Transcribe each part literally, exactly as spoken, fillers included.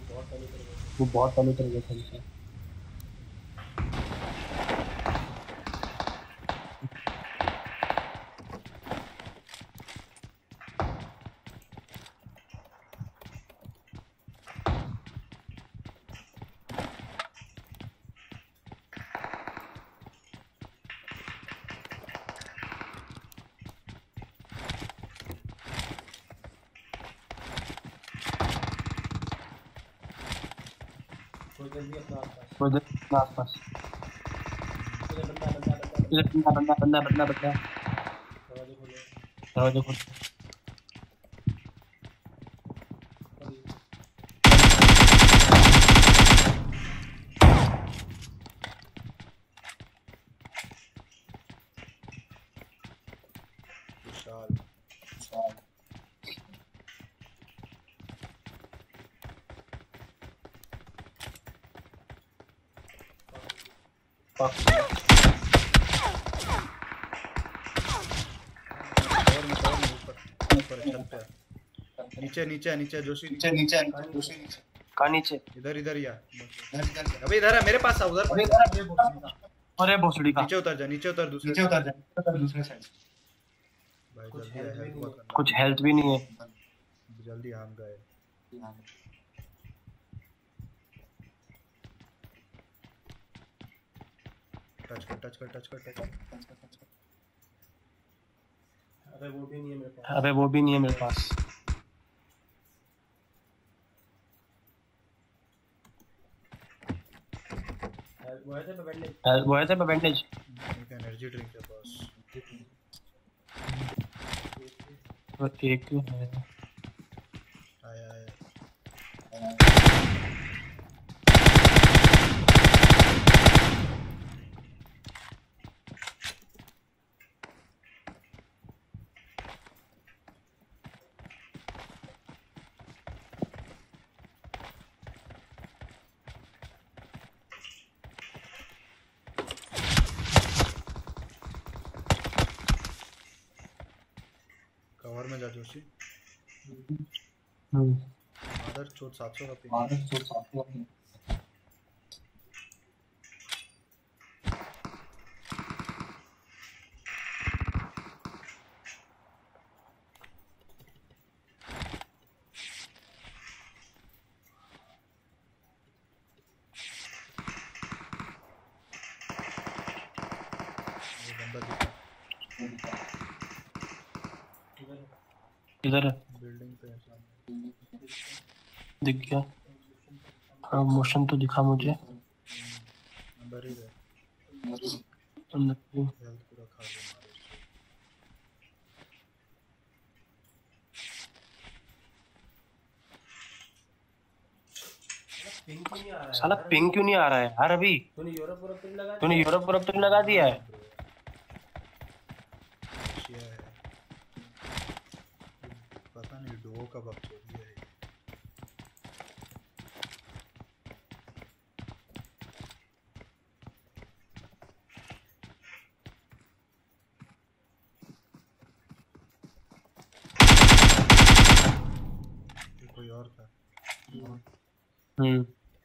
वो बहुत चालू कर गया था इसे। वो इधर अपने आसपास। इधर बंदा बंदा बंदा बंदा बंदा। दरवाजा खोल। विशाल नीचे नीचे नीचे जोशी नीचे नीचे जोशी नीचे कहाँ नीचे? इधर इधर या अबे इधर है मेरे पास आ उधर अरे भोसड़ी का। नीचे उतर जा नीचे उतर दूसरे नीचे उतर जा दूसरे साइड। भाई जल्दी आ हेल्प मत करना कुछ हेल्थ भी नहीं है। जल्दी हम गए टच कर टच कर टच कर टच कर। अबे वो भी नहीं है मेरे पास। अबे वो भी नहीं है मेरे पास। वो है तो बैंडेज। वो है तो बैंडेज। एक एनर्जी ड्रिंक के पास वो एक है। आया आया कवर में जा जोशी हम्म मादर चोट सात सौ का पिंग मादर चोट सात सौ का पिंग इधर है बिल्डिंग पे सामने दिख गया। हाँ मोशन तो दिखा मुझे। अंदर ही है अंदर हेल्थ पूरा खा गया साला पिंग क्यों नहीं आ रहा है यार अभी? तूने यूरोप यूरोप पिन लगा तूने यूरोप यूरोप पिन लगा दिया है? पता नहीं डुओ का बकचोदी है कोई और था। हम्म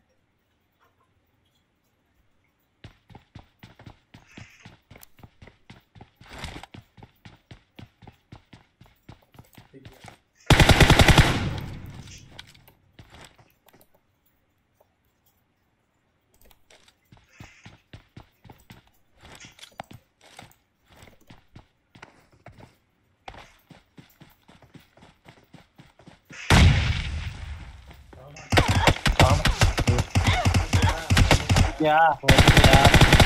क्या हो गया?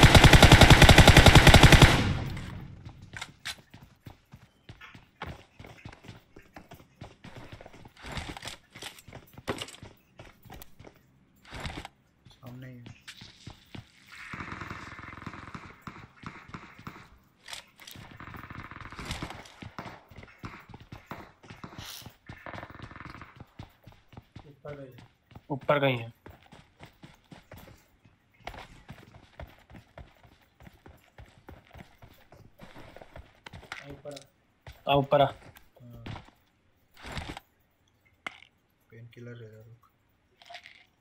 सामने ही ऊपर गई ऊपर गई है। ऊपर आ ऊपर आ। पेन किलर ले रहा रुक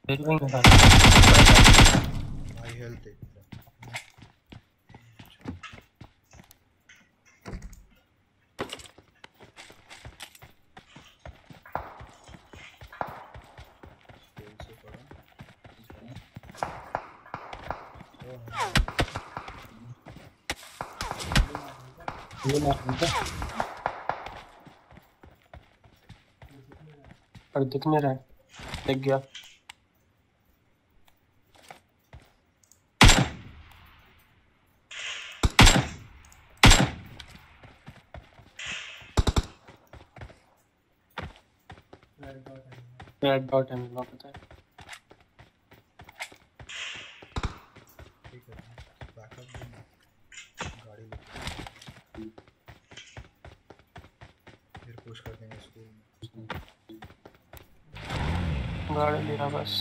फिर भी नहीं था। भाई हेल्थ है तेल से पड़ा। ओ हाँ। ये ना मुझे पर दिख नहीं रहा है। दिख गया। रेड डॉट है मुझे पता है। ठीक है बैकअप देना गाड़ी लेके फिर पुश कर देंगे स्कूल में। गाड़ी लेना बस।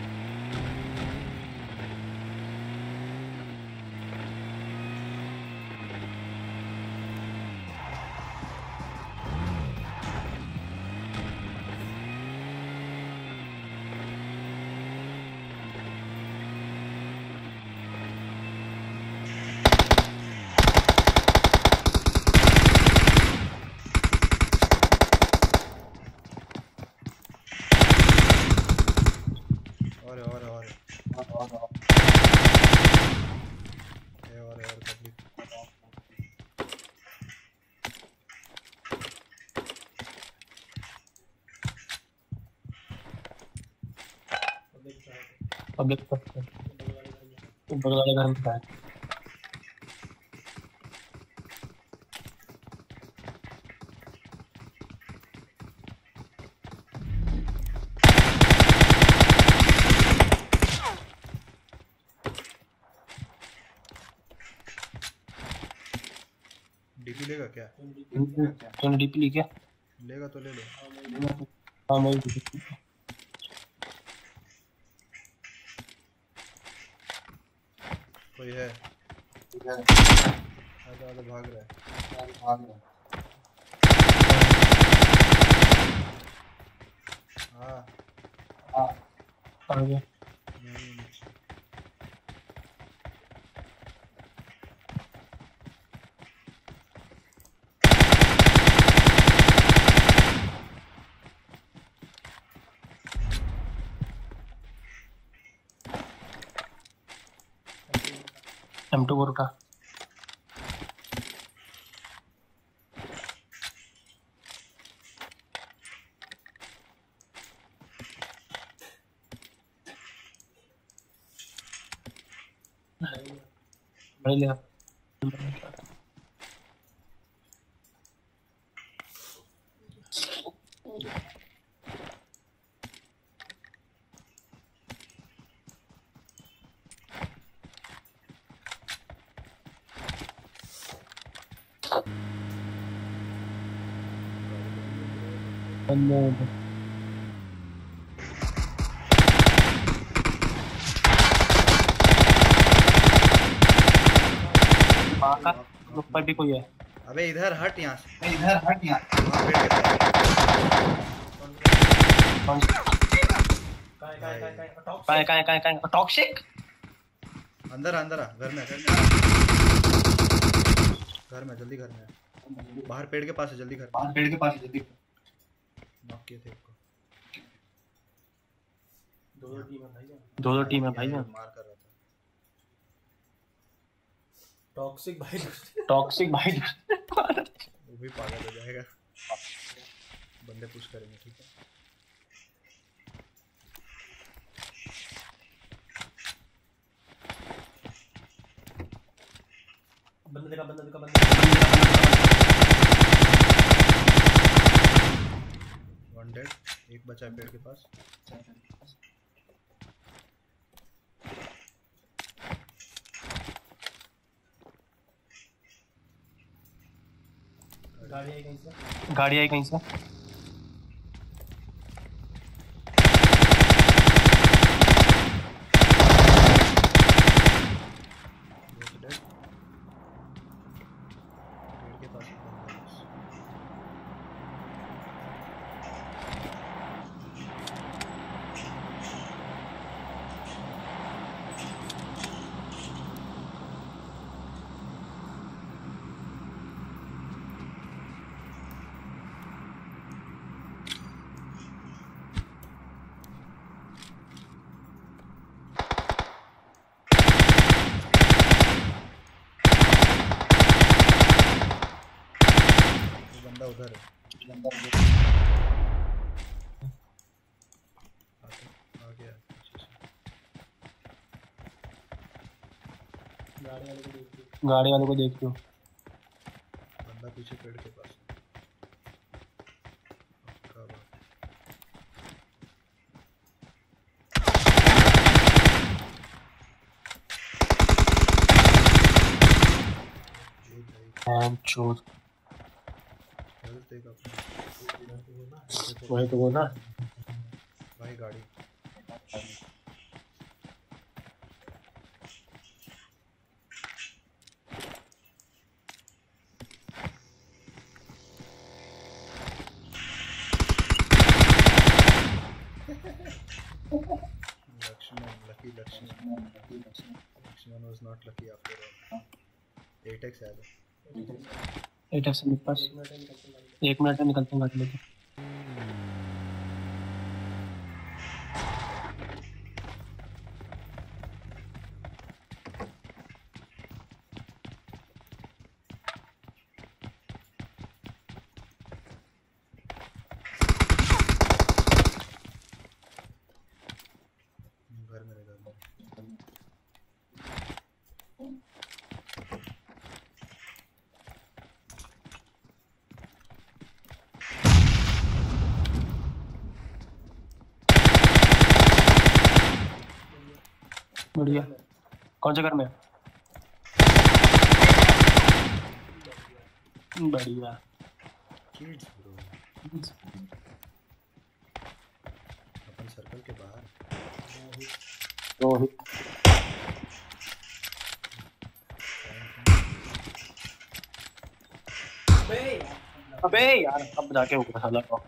और और और है और और पब्लिक पब्लिक पर बगल वाले घर में था। डीपी लेगा क्या? तूने डीपी ली क्या? लेगा तो ले लो। हाँ मैं कोई है आधा आधा भाग रहा है भाग रहा है हाँ हाँ आ गया। नहीं नहीं एम टू फोर का ले लिया। बंदे का ऊपर भी कोई है। अबे इधर हट यहाँ से इधर हट यहाँ। वहाँ पेड़ के पास काय काय काय काय टॉक्सिक काय काय काय काय टॉक्सिक अंदर अंदर आ घर में घर में घर में जल्दी घर में आ। बाहर पेड़ के पास है जल्दी घर बाहर पेड़ के पास जल्दी। नॉक किए थे उसको दो दो टीम है भाई दो दो टीम है भाई। मार कर रहा था टॉक्सिक भाई टॉक्सिक भाई वो भी पागल हो जाएगा। बंदे पुश करेंगे ठीक है। बंदा देखा बंदा देखा बंदा वन डेड एक बचा है पेड़ के पास। गाड़ी आई कहीं से गाड़ी आई कहीं से। डेड पेड़ के पास एक बंदा है बस। बंदा उधर है। आते आ गया पीछे से। गाड़ी वाले को देखिए। गाड़ी वाले को देख लो। बंदा पीछे पेड़ के पास है। पक्का बात। ये भाई एंड चोर हेल्थ देगा अपना। वही तो वो ना। भाई गाड़ी Lakshman, lucky Lakshman. Lakshman was not lucky after all. eight x है तो एट एफ से मेरे पास एक मिनट में निकलते हैं गाड़ी एक मिनट में निकलते हैं गाड़ी लेके। घर में घर में बढ़िया। कौन से घर में? बढ़िया। किड्स ब्रो अपन सर्कल के बाहर रोहित बे अबे यार अब जाके होगा साला टॉक।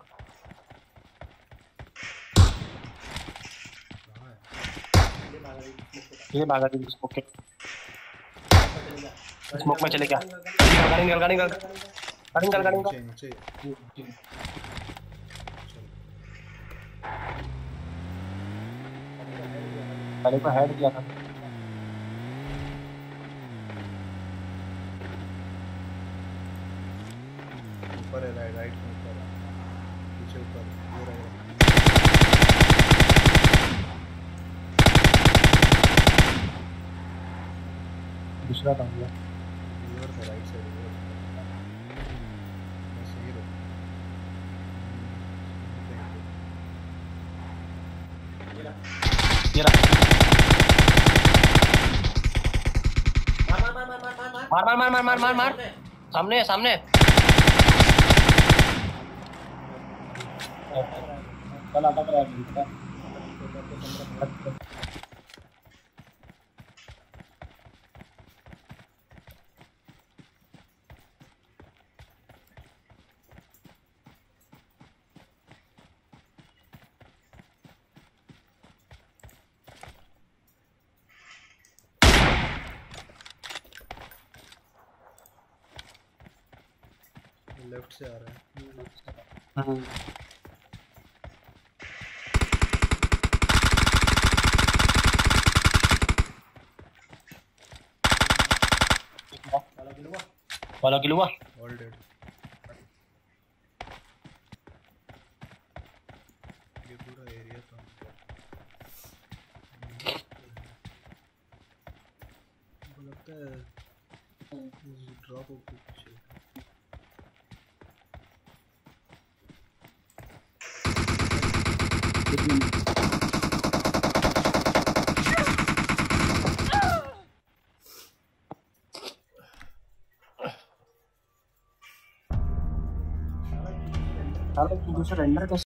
कहाँ है? ये भागा दी स्मोक ये भागा दी स्मोक के चले जा स्मोक में चले गया। गाड़ी निकल गाड़ी निकल गाड़ी निकल गाड़ी निकल। नीचे नीचे चल गाड़ी को हेड किया था। ऊपर है राइट राइट में ऊपर है पीछे ऊपर ये रहेगा दूसरा काम हुआ। रिवर है राइट साइड रिवर मैं सही रहा ये रहा। ये रहा। मार मार मार मार मार मार मार मार मार मार मार मार मार सामने सामने। चल अटक रहा है। लेफ्ट से आ रहा है हम्म वाला गिलवा वाला किलो हुआ। ऑल डेड ये पूरा एरिया तो मुझे लगता है ड्रॉप हो के पीछे साला दूसरा रेंडर कैसे